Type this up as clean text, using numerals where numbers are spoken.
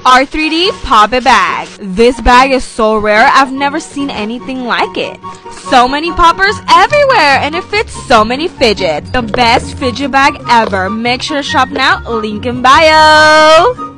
R3D Pop It Bag. This bag is so rare, I've never seen anything like it. So many poppers everywhere, and it fits so many fidgets. The best fidget bag ever. Make sure to shop now, link in bio.